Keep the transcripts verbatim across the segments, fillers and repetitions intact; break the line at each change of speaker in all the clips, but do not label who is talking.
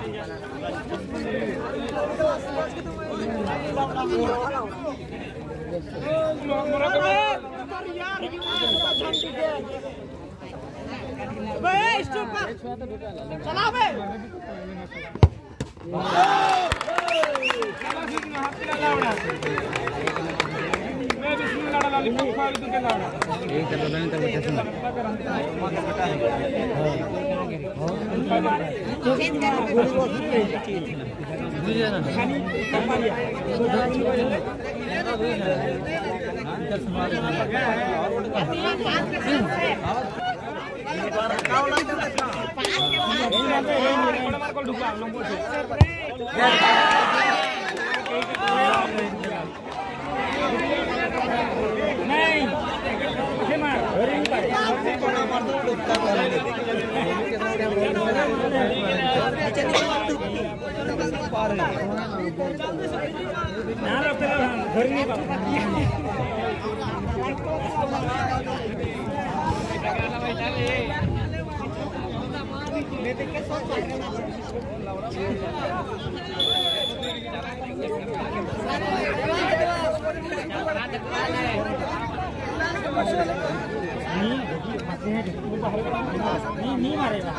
चला बे मैं बिस्मिल्लाह डाला लिखा फाइल तो के लाड़ा एक कर लेने तक बच्चा सुन बुझे ना खानी कमारिया इधर संभाल काव लाइन दे का बड़ा मार को ढुका लंबो से नहीं मुझे मार हरिंग पर बड़ा मार दो ढुका पार ना रो पे हरिंग पर मैं देख के सोच नहीं नहीं मारेगा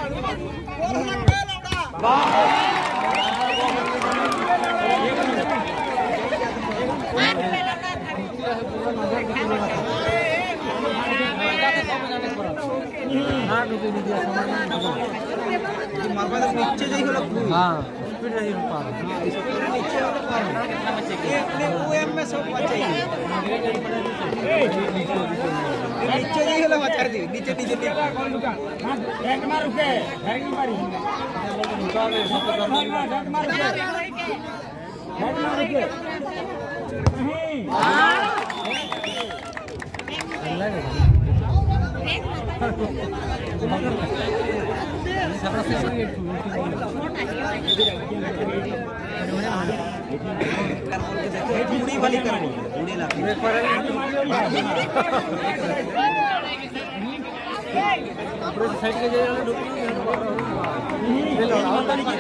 हाँ नीचे जाइए हाँ स्पीड रही पार नीचे वाला पार ये ओएम में सब चाहिए नीचे जाइए वाला बचा दी नीचे नीचे हां बैक मार रुके बैक मारी बैक मार रुके बैक मार रुके नहीं अल्लाह पूरी वाली करनी पूरी ला पूरे साइड के जाए ले लो आता नहीं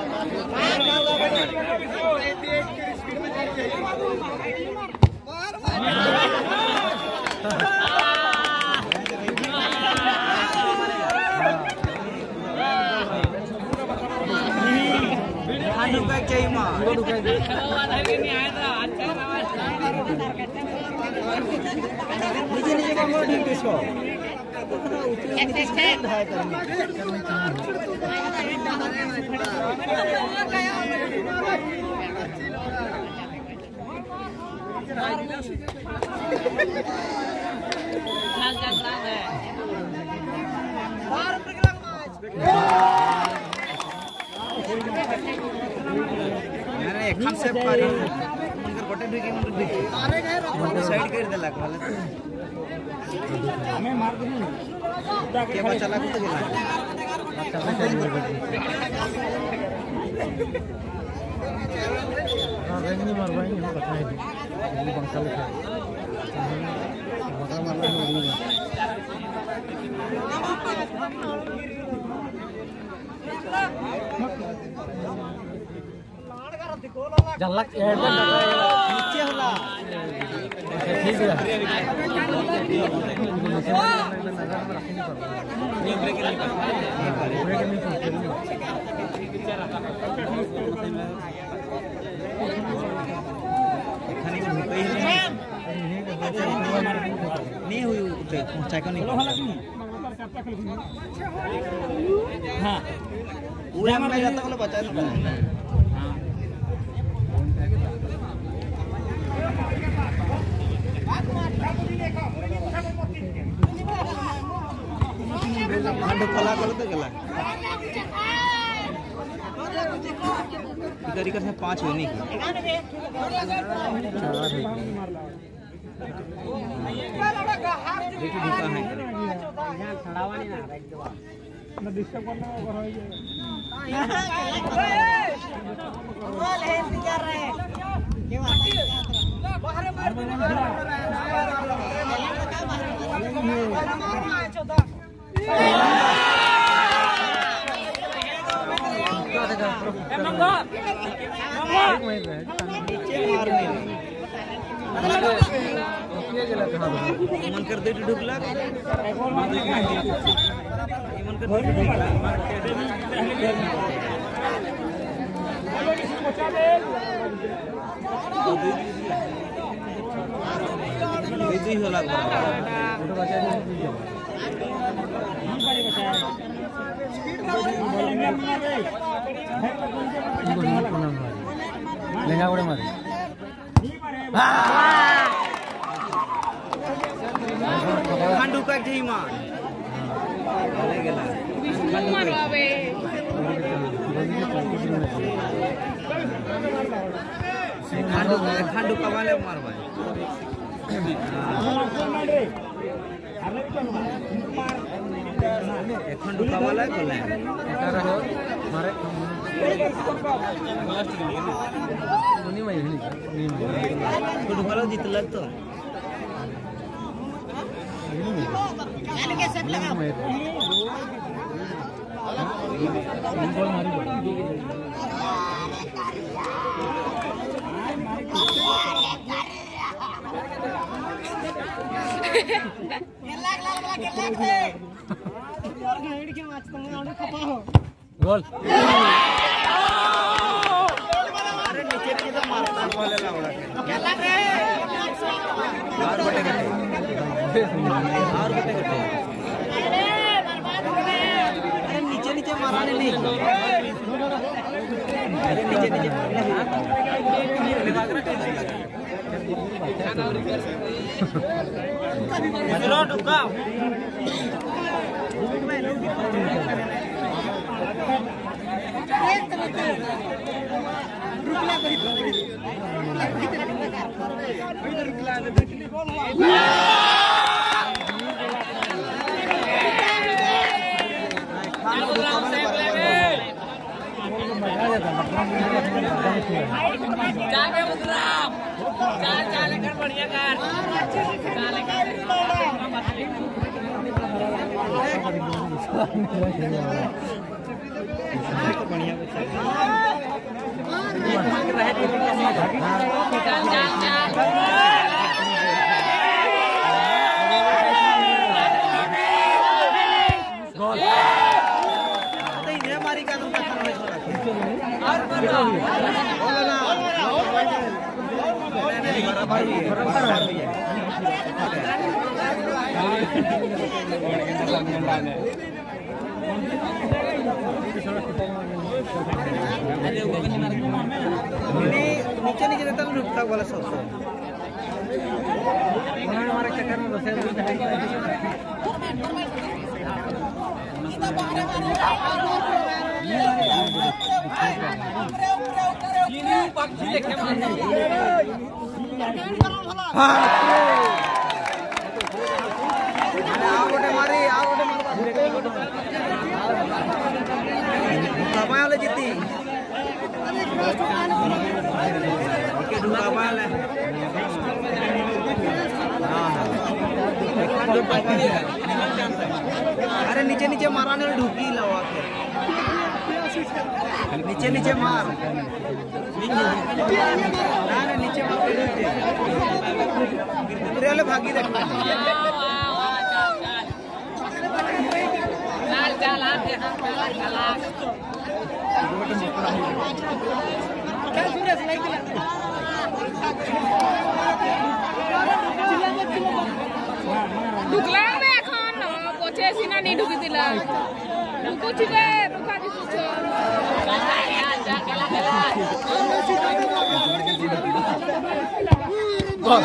स्पीड में जाइए रुपए चाहिए मां दो रुपए दे नहीं आया था अच्छा नीचे नीचे मांगो ठीक इसको एक्सटेंड है एक से पारी उनकर बटे ढुकी मुंड ढुकी अरे गए साइड कर देला वाले हमें मार दूं के बच्चा लागू तो गेला अच्छा हां रेंगी मार भाई नहीं पता है ये बंका लिखा मगर मारना नहीं जल्लक नीचे होला ठीक है नहीं ब्रेक नहीं ब्रेक नहीं खाने को भूख ही नहीं हुई पहुंचा को नहीं हां पूरा में जाता को बचा लो खंड फला कर तो गला तरीका से पांच हुए नहीं देखिए दुकान है यहां छड़ावा नहीं ना ना डिस्टर्ब करना और हो जाए बोल है इंतजार रहे ये बाहर मार मन कर दे ढुकला मन कर दे होला लेंगा गोड़े मारे खंडू का जी मार ले गेला विष्णु मारवे खंडू खंडू का वाले मारवा खंडू का वाला कोला मारे नहीं मैं नहीं नहीं तो वाला जीत लग तो यानी के सेट लगा बॉल मारी गोल अरे नीचे की तो मारता बोले लावड़ा और बटे गटे और बटे गटे अरे नीचे नीचे मारने नहीं अरे नीचे नीचे मजरो ढुका बढ़िया कर हमारी का नीचे नीचे देता रुकता वाला सब हमारे चक्कर में बसे पक्षी देखे मारी वाले जीती अरे नीचे नीचे माराने ढूकी लवा के नीचे नीचे मार नीचे मार भागी देख
ঢুকলা না এখন পছে সিনা নি ঢুকি দিলা ঢুকুছি রে রুকা দিছছ গোল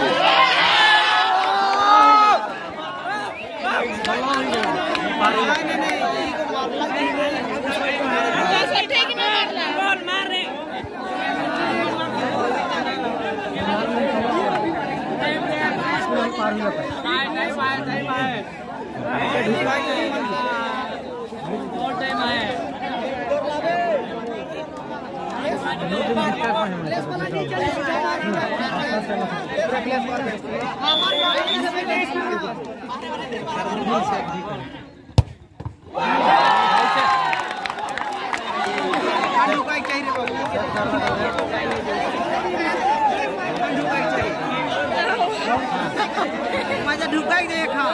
ढुकाई चाहिए रे बाबू ढुकाई चाहिए माझा ढुकाई देखा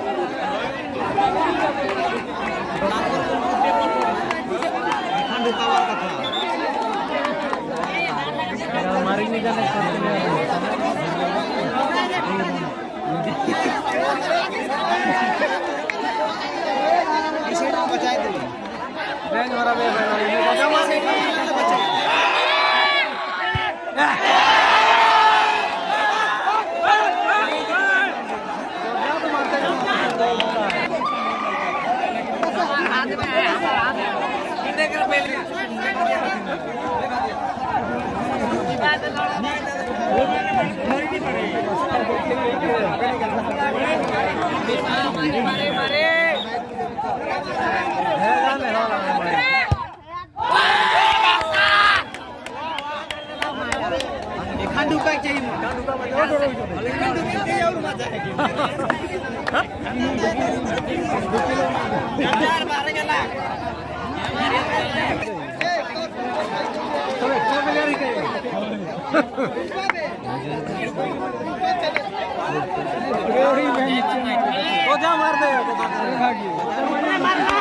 ढुकावा कथा मारी नहीं जाने बचाए दे बैंक हमारा बे जमा से बचाए मारे मारे ढुकाई चाहिए और मजा है जा मार दे